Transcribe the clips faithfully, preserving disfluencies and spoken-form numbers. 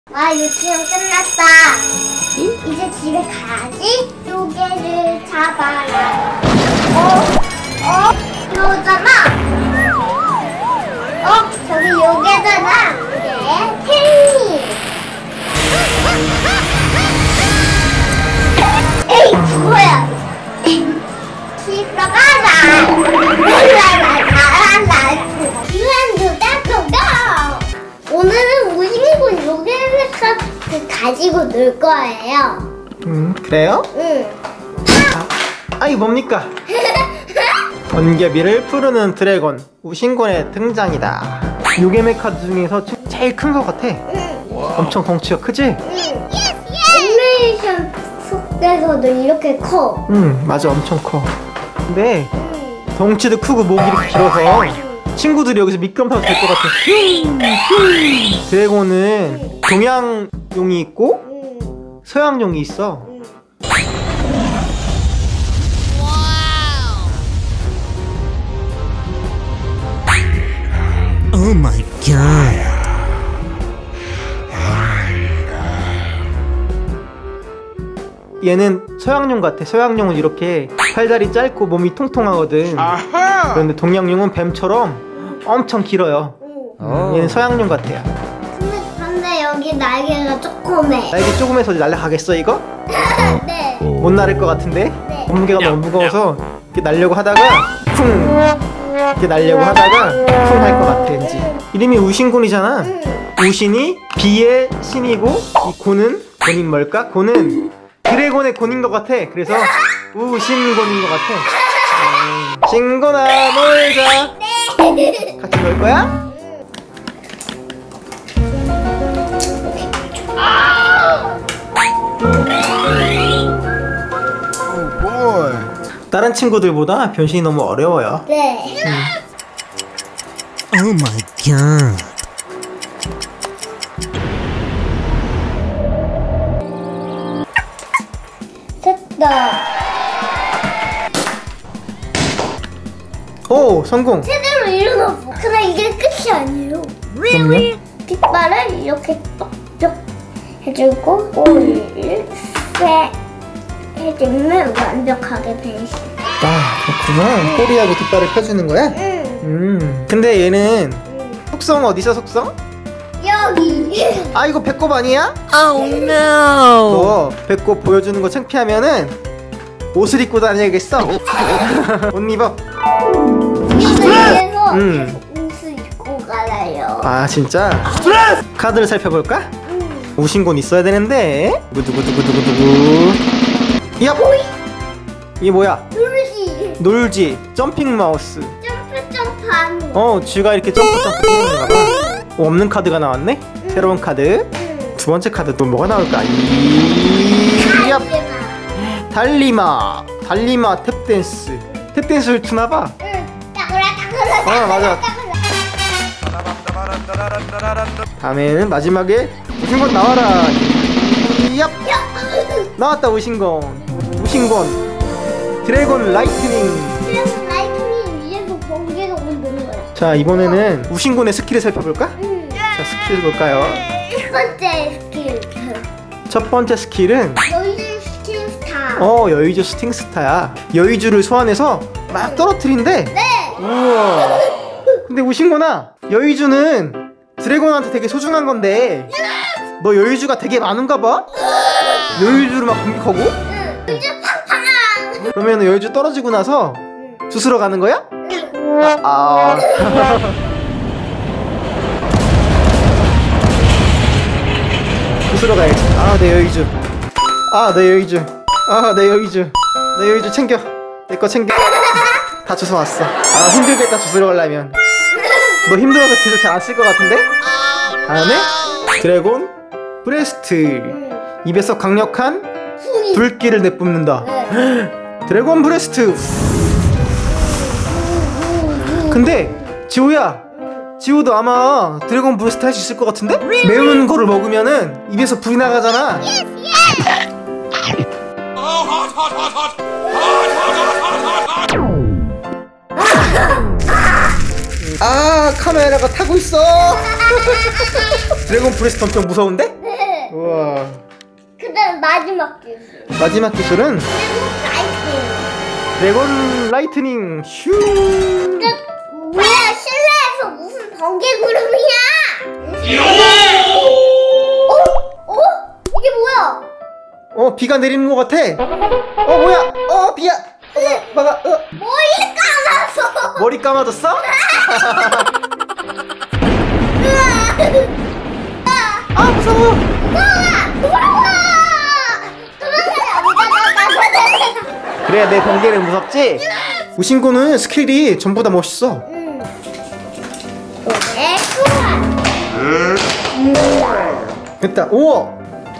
와, 유치원 끝났다. 응? 이제 집에 가야지. 요괴를 잡아라. 어? 어? 이거잖아. 어? 저기 요괴잖아. 요괴 텔미. 에이, 뭐야? 집으로 가자. 랄랄랄랄랄. 유한도 따끔다. 오늘은 무신군 요괴를 가지고 놀 거예요. 음, 그래요? 응. 아, 이 뭡니까? 번개비를 푸르는 드래곤 우신곤의 등장이다. 요괴 메카 중에서 제일 큰 것 같아. 응. 엄청 덩치가 크지? 응. 애니메이션 속에서도 이렇게 커. 응, 맞아, 엄청 커. 근데 응. 덩치도 크고 목이 이렇게 길어서 친구들이 여기서 미끄럼 타도 될 것 같아. 드래곤은 동양용이 있고 응. 서양용이 있어. 응. Oh my god. 얘는 서양용 같아. 서양용은 이렇게 팔다리 짧고 몸이 통통하거든. 그런데 동양용은 뱀처럼 엄청 길어요. 응. 얘는 서양용 같아요. 근데, 근데 여기 날개가 조그매. 날개 조금해서 날아가겠어 이거? 네. 못 날을 것 같은데? 네. 몸무게가 너무 무거워서 이렇게 날려고 하다가 쿵! 이렇게 날려고 하다가 쿵 할 것 같아 왠지. 이름이 우신곤이잖아. 우신이 비의 신이고 이 곤은 곤인 뭘까? 곤은 드래곤의 곤인 것 같아. 그래서 우신곤인 것 같아. 음, 신곤아 놀자. 같이 놀 거야? 다른 친구들보다 변신이 너무 어려워요. 네. Oh my god. 됐다. 오, 성공. 제대로 일어났어. 근데 이게 끝이 아니에요. 그럼요? 뒷발을 이렇게 똑똑 해주고 꼬리를 쇠 해주면 완벽하게 변신. 아, 그렇구나. 꼬리하고 뒷발을 펴주는 거야? 응. 음. 근데 얘는 응. 속성 어디서 속성? 여기. 아, 이거 배꼽 아니야? Oh no. 너 배꼽 보여주는 거 창피하면은 옷을 입고 다녀야겠어. 옷 입어. 위에서 음. 계속 옷을 입고 가라요. 아, 진짜? 카드를 살펴볼까? 응. 우신곤 있어야 되는데. 두구두구두구두구두구. 야, 이게 뭐야? 놀지. 놀지. 점핑 마우스. 점프 점프하는 거. 어, 쥐가 이렇게 점프 점프 뛰는 건가 봐. 어, 없는 카드가 나왔네? 새로운 카드. 응. 두 번째 카드 또 뭐가 나올까? 이... 야, 달리마. 달리마 탭댄스. 탭댄스를 추나봐. 응. 따그라 따그라. 어, 맞아. 다음에는 마지막에 우신곤 나와라. 얍! 나왔다 우신곤. 우신곤 드래곤 라이트닝. 그래서 라이트닝 위에서 번개가 오는 거야. 자, 이번에는 우신곤의 스킬을 살펴볼까? 응. 자, 스킬 볼까요? 첫 번째 스킬. 첫 번째 스킬은 여유 스킬 스타. 어, 여의주 스팅스타야. 여의주를 소환해서 막 떨어뜨린대. 네. 우와. 근데 우신곤아, 여의주는 드래곤한테 되게 소중한 건데 너 여의주가 되게 많은가 봐? 여의주를 막 공격하고? 응. 이제 팡팡. 그러면 여의주 떨어지고 나서 응. 주스러 가는 거야? 응. 아. 주스러 가야지. 아, 내 여의주. 아, 내 여의주. 아, 내 여의주. 내 여의주 챙겨. 내 거 챙겨. 다 주워 왔어. 아, 힘들겠다 주스러 가려면. 너 힘들어서 계속 잘 안 쓸 것 같은데? 다음에 드래곤 브레스트. 입에서 강력한 숨이. 불길을 내뿜는다. 네. 드래곤 브레스트. 근데 지호야, 지호도 아마 드래곤 브레스트 할 수 있을 것 같은데? 매운 거를 먹으면은 입에서 불이 나가잖아. 아, 카메라가 타고 있어. 드래곤 브레스트 엄청 무서운데? 우와. 그다음 마지막 기술. 마지막 기술은 드래곤 드래곤 라이팅. 라이트닝 슈. 근데 뭐야, 실내에서 무슨 번개 구름이야? 어? 어? 이게 뭐야? 어, 비가 내리는 것 같아. 어, 뭐야? 어, 비야. 어, 막아. 어. 머리 감아서. 머리 감아졌어? 아, 무서워. 그래, 내 번개는 무섭지? 우신고는 스킬이 전부 다 멋있어. 응. 됐다. 우와.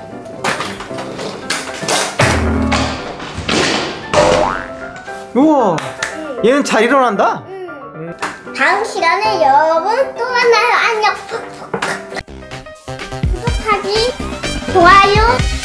우와. 얘는 잘 일어난다. 응. 다음 시간에 여러분 또 만나요. 안녕. 구독하기, 좋아요.